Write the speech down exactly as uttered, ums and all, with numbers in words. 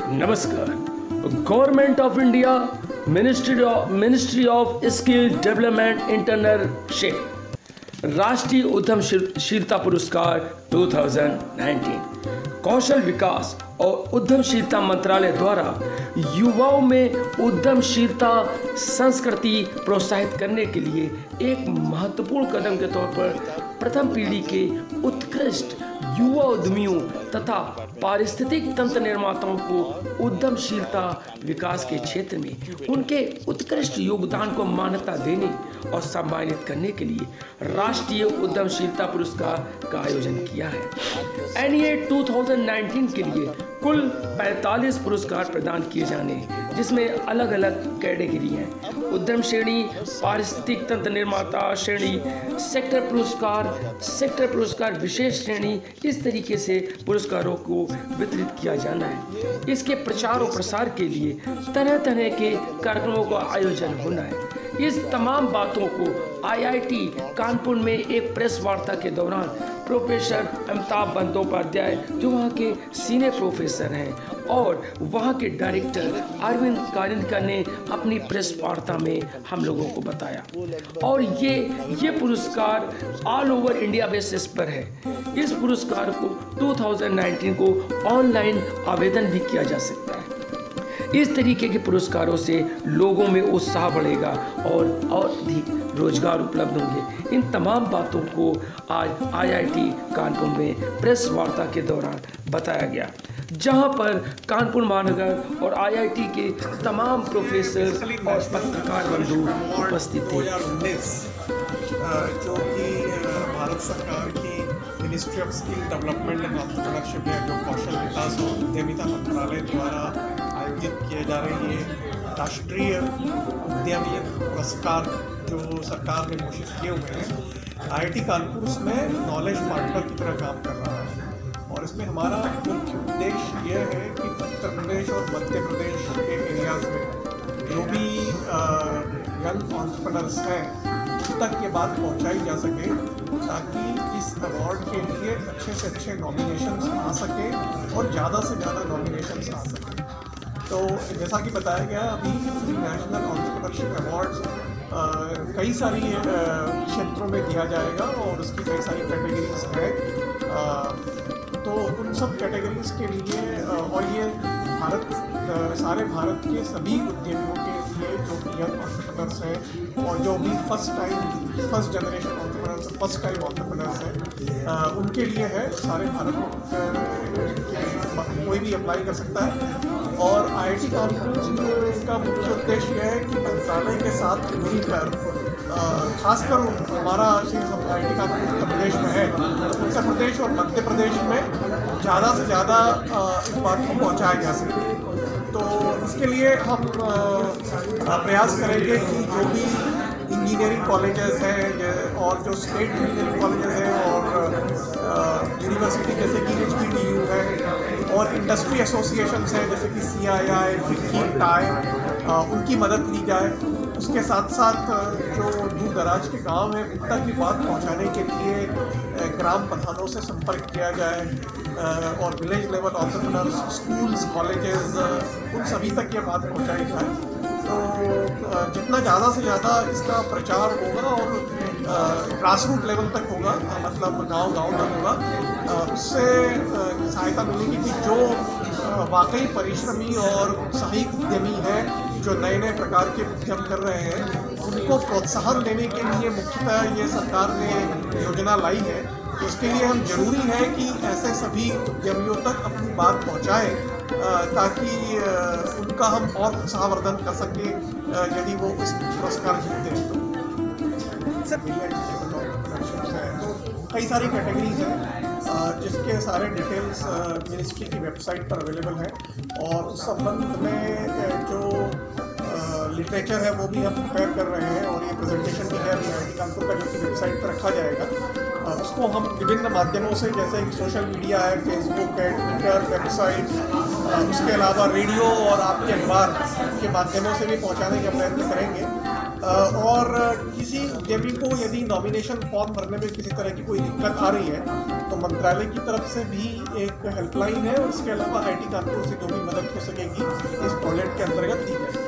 नमस्कार। Government of India, ministry of ministry of skill development internship, राष्ट्रीय उद्यमशीलता पुरस्कार दो हज़ार उन्नीस, कौशल विकास और उद्यमशीलता मंत्रालय द्वारा युवाओं में उद्यमशीलता संस्कृति प्रोत्साहित करने के लिए एक महत्वपूर्ण कदम के तौर पर प्रथम पीढ़ी के उत्कृष्ट युवा उद्यमियों तथा पारिस्थितिक तंत्र निर्माताओं को उद्यमशीलता विकास के क्षेत्र में उनके उत्कृष्ट योगदान को मान्यता देने और सम्मानित करने के लिए राष्ट्रीय उद्यमशीलता पुरस्कार का आयोजन किया है। एन ई ए दो हज़ार उन्नीस के लिए कुल पैंतालीस पुरस्कार प्रदान किए जाने, जिसमें अलग अलग कैटेगरी हैं। उद्यम श्रेणी, पारिस्थितिक तंत्र निर्माता श्रेणी, सेक्टर पुरस्कार, सेक्टर पुरस्कार विशेष श्रेणी, इस तरीके से पुरस्कारों को वितरित किया जाना है। इसके प्रचार और प्रसार के लिए तरह तरह के कार्यक्रमों का आयोजन होना है। इस तमाम बातों को आई आई टी कानपुर में एक प्रेस वार्ता के दौरान प्रोफेसर अमिताभ बंदोपाध्याय, जो वहाँ के सीनियर प्रोफेसर हैं, और वहाँ के डायरेक्टर अरविंद कारिंदकर ने अपनी प्रेस वार्ता में हम लोगों को बताया। और ये ये पुरस्कार ऑल ओवर इंडिया बेसिस पर है। इस पुरस्कार को दो हज़ार उन्नीस को ऑनलाइन आवेदन भी किया जा सकता है। इस तरीके के पुरस्कारों से लोगों में उत्साह बढ़ेगा और और अधिक रोजगार उपलब्ध होंगे। इन तमाम बातों को आज आई आई टी कानपुर में प्रेस वार्ता के दौरान बताया गया, जहां पर कानपुर महानगर और आई आई टी के तमाम प्रोफेसर और पत्रकार बंधु उपस्थित थे। जो कि भारत सरकार की ministry of skill development and entrepreneurship है, जो कौशल विकास और उद्यमिता मंत्रालय द्वारा आयोजित किए जा रही है राष्ट्रीय उद्यमी पुरस्कार, जो सरकार ने घोषित किए हुए हैं। आई आई टी कानपुर उसमें नॉलेज पार्टनर की तरह काम कर रहा है, और इसमें हमारा मुख्य उद्देश्य ये है कि उत्तर प्रदेश और मध्य प्रदेश के एरियाज में जो भी यंग एंटरप्रेन्योर्स हैं तक ये बात पहुंचाई जा सके, ताकि इस अवार्ड के लिए अच्छे से अच्छे नॉमिनेशंस आ सके और ज़्यादा से ज़्यादा नॉमिनेशंस आ सके। तो जैसा कि बताया गया, अभी नेशनल एंटरप्रेन्योरशिप अवार्ड्स कई सारी क्षेत्रों में दिया जाएगा और उसकी कई सारी कैटेगरीज है। तो उन सब कैटेगरीज के लिए और ये भारत सारे भारत के सभी उद्यमियों के लिए जो कि यंग एंटरप्रेन्योर्स हैं और जो भी first time first generation entrepreneurs first time entrepreneurs हैं, उनके लिए है। सारे भारत कोई भी अप्लाई कर सकता है। और आई आई टी कानपुर का मुख्य उद्देश्य यह है कि मंत्रालय के साथ मिलकर, खासकर हमारा आई आई टी कानपुर उत्तर प्रदेश में है, उत्तर प्रदेश और मध्य प्रदेश में ज़्यादा से ज़्यादा इस बात को पहुँचाया जा सके। तो इसके लिए हम प्रयास करेंगे कि जो भी इंजीनियरिंग कॉलेजेस हैं और जो स्टेट इंजीनियरिंग कॉलेजेस हैं और यूनिवर्सिटी जैसे कि एच पी टी यू है और इंडस्ट्री एसोसिएशंस हैं जैसे कि सी आई आई, फिक्की, टाई, उनकी मदद ली जाए। उसके साथ साथ जो दूर दराज के गांव हैं उन तक की बात पहुंचाने के लिए ग्राम प्रधानों से संपर्क किया जाए और village level entrepreneurs, schools, colleges, उन सभी तक ये बात पहुंचाई जाए। तो जितना ज़्यादा से ज़्यादा इसका प्रचार होगा और ग्रास रूट लेवल तक होगा, मतलब गांव गांव तक होगा, उससे सहायता मिलेगी कि जो वाकई परिश्रमी और उत्साही उद्यमी हैं, जो नए नए प्रकार के उद्यम कर रहे हैं, उनको प्रोत्साहन देने के लिए मुख्यतः ये सरकार ने योजना लाई है। तो उसके लिए हम जरूरी है कि ऐसे सभी उद्यमियों तक अपनी बात पहुंचाएं, ताकि उनका हम और उत्साहवर्धन कर सकें यदि वो इस पुरस्कार जीतते हैं। तो तो कई सारी कैटेगरीज हैं जिसके सारे डिटेल्स मिनिस्ट्री की वेबसाइट पर अवेलेबल है, और उस संबंध में जो लिटरेचर है वो भी हम प्रिपेयर कर रहे हैं, और ये प्रेजेंटेशन भी है आई आई टी कानपुर का जो कि वेबसाइट पर रखा जाएगा। उसको हम विभिन्न माध्यमों से, जैसे सोशल मीडिया है, फेसबुक है, ट्विटर, वेबसाइट, उसके अलावा रेडियो और आपके अखबार के माध्यमों से भी पहुंचाने का प्रयत्न करेंगे। और किसी उद्यमी को यदि नॉमिनेशन फॉर्म भरने में किसी तरह की कोई दिक्कत आ रही है तो मंत्रालय की तरफ से भी एक हेल्पलाइन है और इसके अलावा आई टी कानपुर से जो भी मदद हो सकेगी इस प्रोजेक्ट के अंतर्गत दी जाएगी।